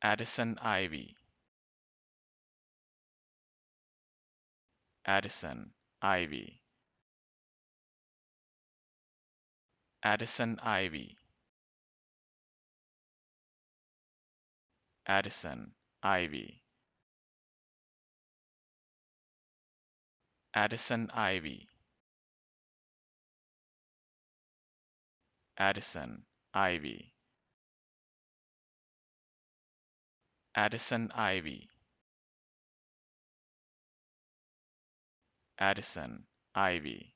Addison Ivy. Addison Ivy. Addison Ivy. Addison Ivy. Addison Ivy. Addison Ivy. Addison Ivy. Addison Ivy.